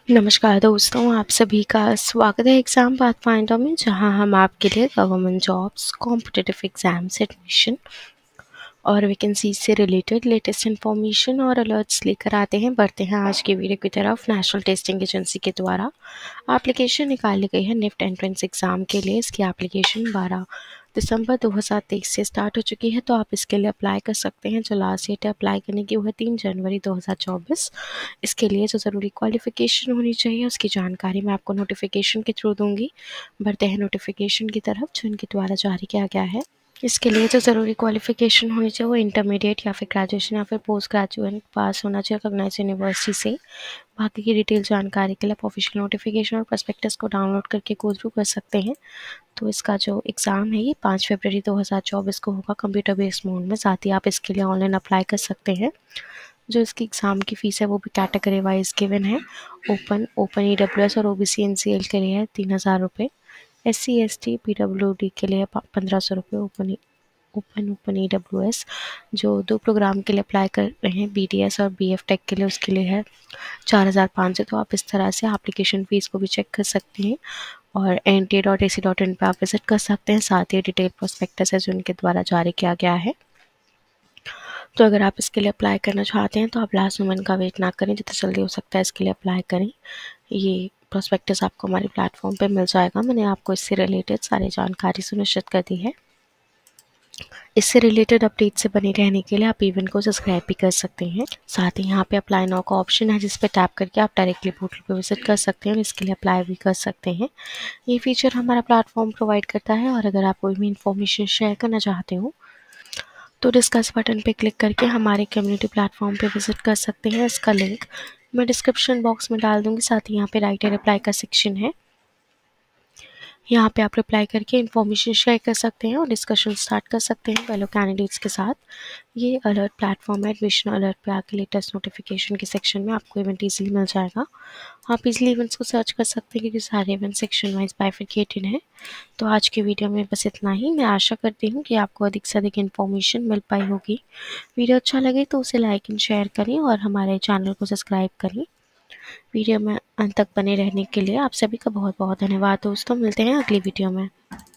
नमस्कार दोस्तों, आप सभी का स्वागत है एग्ज़ाम पाथफाइंडर में, जहां हम आपके लिए government jobs, competitive exams, admission और वैकेंसी से रिलेटेड लेटेस्ट इन्फॉर्मेशन और अलर्ट्स लेकर आते हैं। बढ़ते हैं आज की वीडियो की तरफ। नेशनल टेस्टिंग एजेंसी के द्वारा एप्लीकेशन निकाली गई है निफ्ट एंट्रेंस एग्ज़ाम के लिए। इसकी एप्लीकेशन 12 दिसंबर 2023 से स्टार्ट हो चुकी है, तो आप इसके लिए अप्लाई कर सकते हैं। जो लास्ट डेट है अप्लाई करने की वो है 3 जनवरी 2024। इसके लिए जो ज़रूरी क्वालिफ़िकेशन होनी चाहिए उसकी जानकारी मैं आपको नोटिफिकेशन के थ्रू दूंगी। बढ़ते हैं नोटिफिकेशन की तरफ जो इनके द्वारा जारी किया गया है। इसके लिए जो ज़रूरी क्वालिफ़िकेशन होनी चाहिए वो इंटरमीडिएट या फिर ग्रेजुएशन या फिर पोस्ट ग्रेजुएट पास होना चाहिए रिकॉग्नाइज यूनिवर्सिटी से। बाकी की डिटेल जानकारी के लिए आप ऑफिशियल नोटिफिकेशन और प्रोस्पेक्टस को डाउनलोड करके गो थ्रू कर सकते हैं। तो इसका जो एग्ज़ाम है ये 5 फरवरी 2024 को होगा कंप्यूटर बेस्ड मोड में। साथ ही आप इसके लिए ऑनलाइन अप्लाई कर सकते हैं। जो इसकी एग्ज़ाम की फ़ीस है वो भी कैटेगरी वाइज गिवन है। ओपन EWS और OBC NCL के लिए है 3000 रुपये। SC ST PWD के लिए 1500 रुपये। ओपन EWS जो 2 प्रोग्राम के लिए अप्लाई कर रहे हैं, BDS और BF टेक के लिए, उसके लिए है 4500। तो आप इस तरह से एप्लीकेशन फ़ीस को भी चेक कर सकते हैं और NTA.AC.in पर आप विजिट कर सकते हैं। साथ ही डिटेल प्रोस्पेक्टस है जो उनके द्वारा जारी किया गया है। तो अगर आप इसके लिए अप्लाई करना चाहते हैं तो आप लास्ट मोमेंट का वेट ना करें, जितना जल्दी हो सकता है इसके लिए अप्लाई करें। ये प्रोस्पेक्टस आपको हमारे प्लेटफॉर्म पे मिल जाएगा। मैंने आपको इससे रिलेटेड सारी जानकारी सुनिश्चित कर दी है। इससे रिलेटेड अपडेट से बने रहने के लिए आप इवेंट को सब्सक्राइब भी कर सकते हैं। साथ ही यहाँ पे अप्लाई नाउ का ऑप्शन है, जिस पे टैप करके आप डायरेक्टली पोर्टल पे विजिट कर सकते हैं और इसके लिए अप्लाई भी कर सकते हैं। ये फीचर हमारा प्लेटफॉर्म प्रोवाइड करता है। और अगर आप कोई भी इन्फॉर्मेशन शेयर करना चाहते हो तो डिस्कस बटन पे क्लिक करके हमारे कम्युनिटी प्लेटफॉर्म पे विजिट कर सकते हैं। इसका लिंक मैं डिस्क्रिप्शन बॉक्स में डाल दूंगी। साथ ही यहाँ पे राइट एंड रिप्लाई का सेक्शन है, यहाँ पे आप रिप्लाई करके इन्फॉर्मेशन शेयर कर सकते हैं और डिस्कशन स्टार्ट कर सकते हैं फेलो कैंडिडेट्स के साथ। ये अलर्ट प्लेटफॉर्म है। एडमिशन अलर्ट पे आके लेटेस्ट नोटिफिकेशन के सेक्शन में आपको इवेंट ईजिली मिल जाएगा। आप इजीली इवेंट्स को सर्च कर सकते हैं क्योंकि सारे इवेंट सेक्शन वाइज बाइफिकेटेड हैं। तो आज की वीडियो में बस इतना ही। मैं आशा करती हूँ कि आपको अधिक से अधिक इन्फॉर्मेशन मिल पाई होगी। वीडियो अच्छा लगे तो उसे लाइक एंड शेयर करें और हमारे चैनल को सब्सक्राइब करें। वीडियो में अंत तक बने रहने के लिए आप सभी का बहुत बहुत धन्यवाद दोस्तों। मिलते हैं अगली वीडियो में।